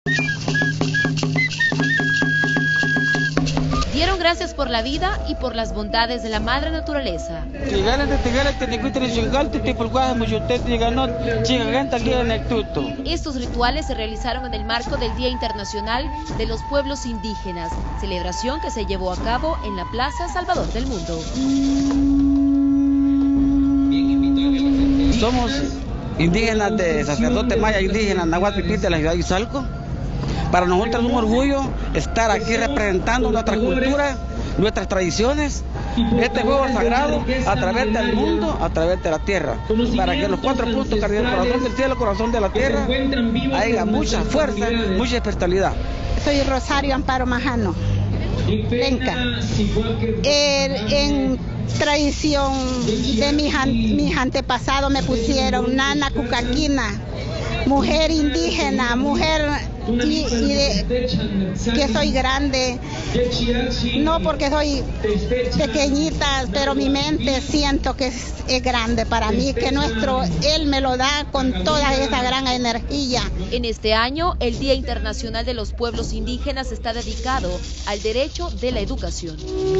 Dieron gracias por la vida y por las bondades de la madre naturaleza. Estos rituales se realizaron en el marco del Día Internacional de los Pueblos Indígenas, celebración que se llevó a cabo en la Plaza Salvador del Mundo. Somos indígenas de sacerdote maya indígena Nahuatl Pipil de la ciudad de Izalco. Para nosotros es un orgullo estar aquí representando nuestra cultura, nuestras tradiciones, este fuego sagrado a través del mundo, a través de la tierra, para que los 4 puntos cardinales, corazón del cielo, corazón de la tierra, haya mucha fuerza, mucha espiritualidad. Soy Rosario Amparo Majano, Penca. En tradición de mis antepasados me pusieron Nana Cucaquina, mujer indígena, mujer que soy grande, no porque soy pequeñita, pero mi mente siento que es grande para mí, que él me lo da con toda esa gran energía. En este año, el Día Internacional de los Pueblos Indígenas está dedicado al derecho de la educación.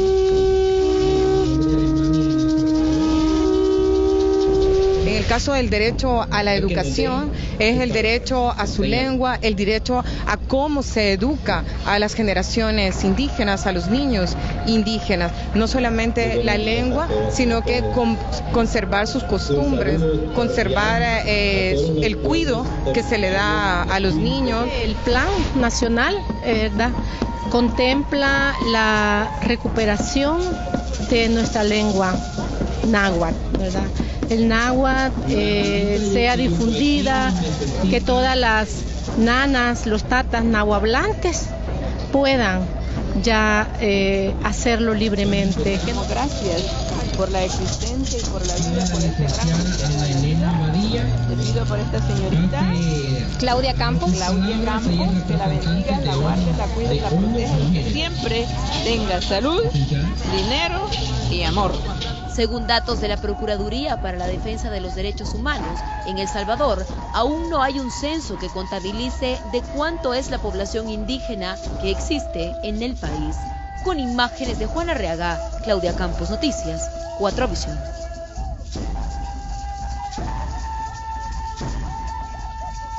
En el caso del derecho a la educación, es el derecho a su lengua, el derecho a cómo se educa a las generaciones indígenas, a los niños indígenas. No solamente la lengua, sino que conservar sus costumbres, conservar el cuidado que se le da a los niños. El plan nacional, ¿verdad?, contempla la recuperación de nuestra lengua náhuatl, ¿verdad? El náhuatl sea difundida, que todas las nanas, los tatas nahuablantes puedan ya hacerlo libremente. Gracias por la existencia y por la vida, por este gran día. Te pido por esta señorita Claudia Campos, que la bendiga, la guarde, la cuide, la proteja y que siempre tenga salud, dinero y amor. Según datos de la Procuraduría para la Defensa de los Derechos Humanos, en El Salvador aún no hay un censo que contabilice de cuánto es la población indígena que existe en el país. Con imágenes de Juana Arriaga, Claudia Campos, Noticias 4 Visión.